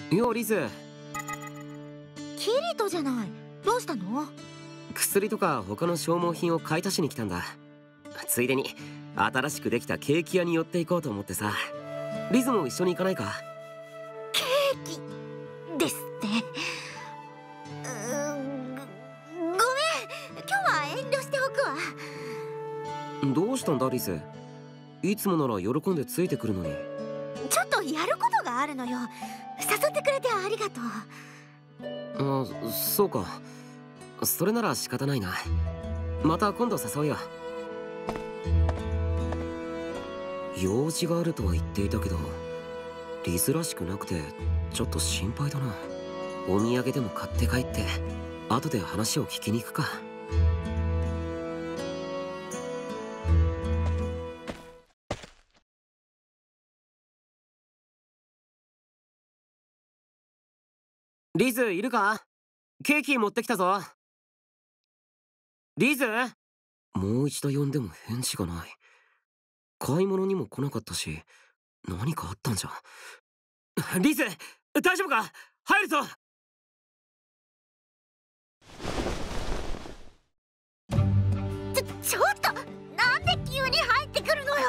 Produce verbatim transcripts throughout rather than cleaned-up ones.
いやリズ。 キリトじゃない。どうしたの？ 薬とか他の消耗品を買い足しに来たんだ。ついでに新しくできたケーキ屋に寄っていこうと思ってさ。リズも一緒に行かないか？ ケーキですって。うーん、ごごめん、今日は遠慮しておくわ。 どうしたんだリズ。いつもなら喜んでついてくるのに。 ちょっとやることがあるのよ。誘ってくれてありがとう。 あ、そうか。それなら仕方ないな。また今度誘うよ。用事があるとは言っていたけど、リズらしくなくてちょっと心配だな。お土産でも買って帰って後で話を聞きに行くか。リズいるか？ケーキ持ってきたぞ。リズ？もう一度呼んでも返事がない。買い物にも来なかったし、何かあったんじゃ。リズ、大丈夫か？入るぞ。 ちょ、ちょっとなんで急に入ってくるのよ。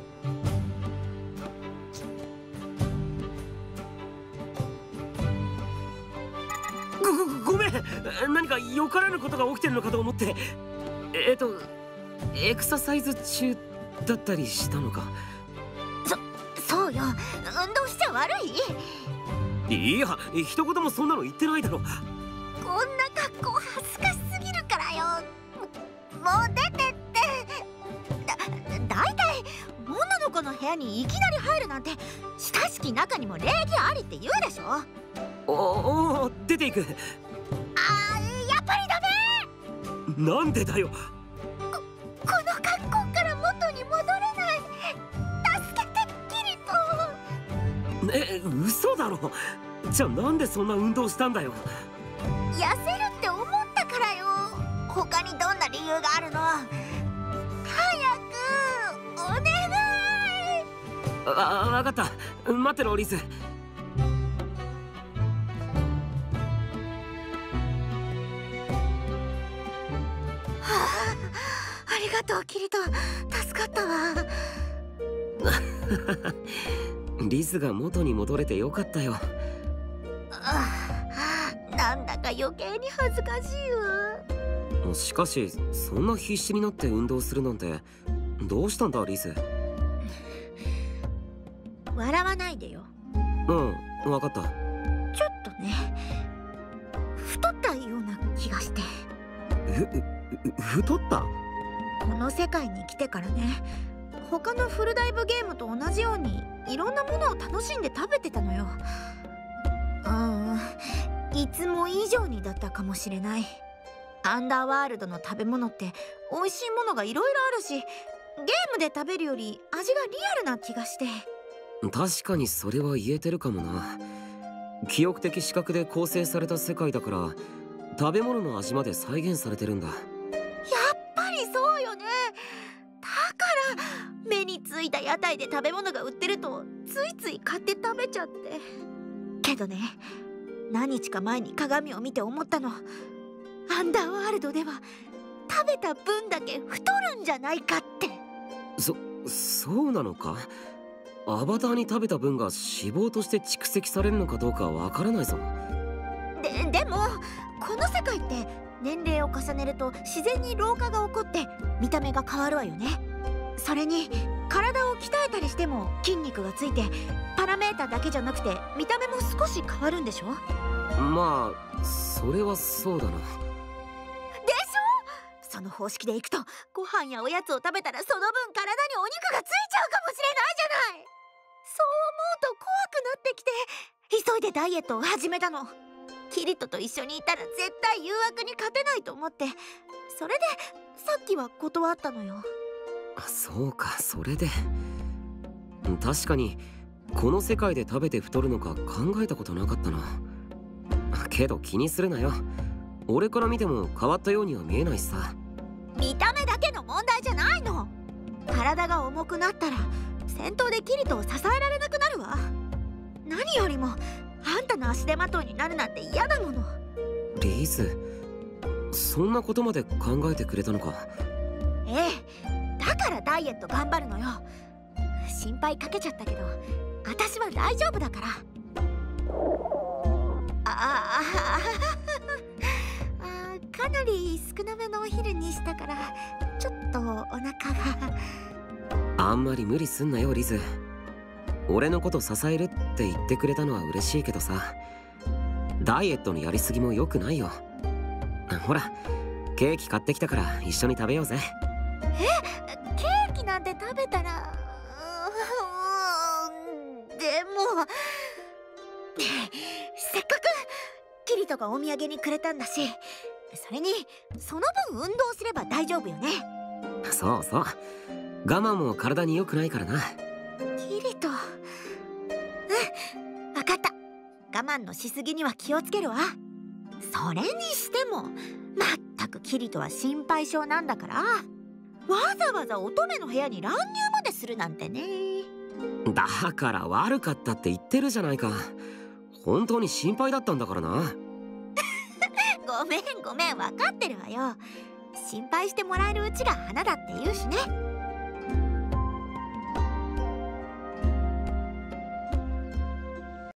ご、ごめん。何かよからぬことが起きてるのかと思って。えっとエクササイズ中だったりしたのか？ そ、そうよ。運動しちゃ悪い？ いや、一言もそんなの言ってないだろ。 こんな格好恥ずかしすぎるからよ。もう出てって。だ、だいたい女の子の部屋にいきなり入るなんて、親しき中にも礼儀ありって言うでしょ。 おお、出ていく。 あー、やっぱりダメ。 なんでだよ。 こ、この格好から元に戻れない。助けてキリト。 え、嘘だろ。じゃあなんでそんな運動したんだよ。 痩せるって思ったからよ。他にどんな理由があるの？早くお願い。 あ、わかった。待ってろリズ。 はあ、ありがとうキリト。助かったわ。 リズが元に戻れてよかったよ。 ああ、なんだか余計に恥ずかしいわ。 しかしそんな必死になって運動するなんてどうしたんだリズ。 笑わないでよ。 うん、分かった。 ちょっとね、太ったような気がして。 え、太った？ この世界に来てからね、他のフルダイブゲームと同じようにいろんなものを楽しんで食べてたのよ。うん、いつも以上にだったかもしれない。アンダーワールドの食べ物って美味しいものがいろいろあるし、ゲームで食べるより味がリアルな気がして。 確かにそれは言えてるかもな。記憶的視覚で構成された世界だから食べ物の味まで再現されてるんだ。 やっぱりそうよね。だから目についた屋台で食べ物が売ってるとついつい買って食べちゃって。けどね、何日か前に鏡を見て思ったの。アンダーワールドでは食べた分だけ太るんじゃないかって。 そ、そうなのか？アバターに食べた分が脂肪として蓄積されるのかどうかわからないぞ。 で、でもこの世界って年齢を重ねると自然に老化が起こって見た目が変わるわよね。それに体を鍛えたりしても筋肉がついてパラメータだけじゃなくて見た目も少し変わるんでしょ？ まあそれはそうだな。 でしょ？その方式でいくとご飯やおやつを食べたらその分体にお肉がついちゃうかもしれないじゃない。そう思うと怖くなってきて急いでダイエットを始めたの。キリトと一緒にいたら絶対誘惑に勝てないと思って、それでさっきは断ったのよ。 そうか、それで。確かにこの世界で食べて太るのか考えたことなかったな。けど気にするなよ。俺から見ても変わったようには見えないしさ。 見た目だけの問題じゃないの。体が重くなったら戦闘でキリトを支えられなくなるわ。何よりもあんたの足手まといになるなんて嫌だもの。 リズ、そんなことまで考えてくれたのか。 ええ、だからダイエット頑張るのよ。心配かけちゃったけど私は大丈夫だから。あああ、かなり少なめのお昼にしたからちょっとお腹が。 あんまり無理すんなよリズ。俺のこと支えるって言ってくれたのは嬉しいけどさ、ダイエットのやりすぎも良くないよ。ほらケーキ買ってきたから一緒に食べようぜ。 え、ケーキなんて食べたら、うーん、でもせっかくキリトがお土産にくれたんだし、それにその分運動すれば大丈夫よね。 そうそう、我慢も体に良くないからな。 キリト、うん、分かった。我慢のしすぎには気をつけるわ。それにしてもまったくキリトは心配性なんだから、わざわざ乙女の部屋に乱入までするなんてね。 だから悪かったって言ってるじゃないか。本当に心配だったんだからな。 ごめんごめん、分かってるわよ。心配してもらえるうちが花だって言うしね。